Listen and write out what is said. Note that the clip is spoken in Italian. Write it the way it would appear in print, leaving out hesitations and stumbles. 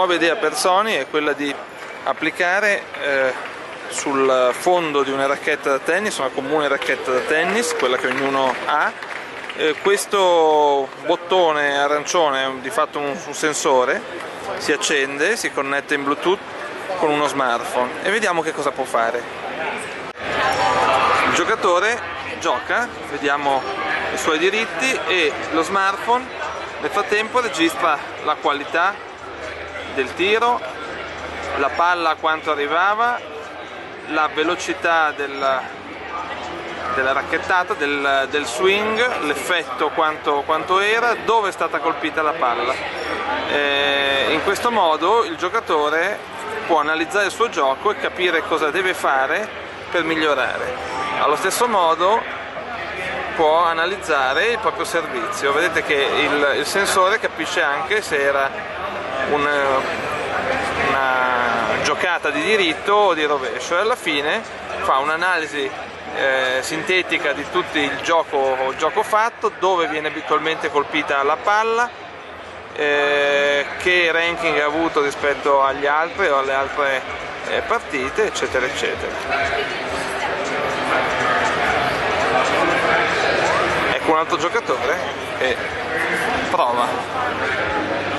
nuova idea per Sony è quella di applicare sul fondo di una racchetta da tennis, una comune racchetta da tennis, quella che ognuno ha, questo bottone arancione, di fatto un sensore, si accende, si connette in Bluetooth con uno smartphone e vediamo che cosa può fare. Il giocatore gioca, vediamo i suoi diritti e lo smartphone nel frattempo registra la qualità del tiro, la palla quanto arrivava, la velocità della racchettata, del swing, l'effetto quanto era, dove è stata colpita la palla. In questo modo il giocatore può analizzare il suo gioco e capire cosa deve fare per migliorare. Allo stesso modo può analizzare il proprio servizio. Vedete che il sensore capisce anche se era una giocata di diritto o di rovescio e alla fine fa un'analisi sintetica di tutto il gioco fatto, dove viene abitualmente colpita la palla, che ranking ha avuto rispetto agli altri o alle altre partite, eccetera eccetera. Ecco un altro giocatore e prova.